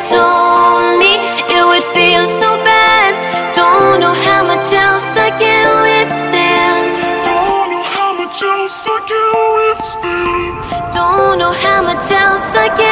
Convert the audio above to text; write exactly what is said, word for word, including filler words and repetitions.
told me it would feel so bad. Don't know how much else I can withstand. Don't know how much else I can withstand. Don't know how much else I can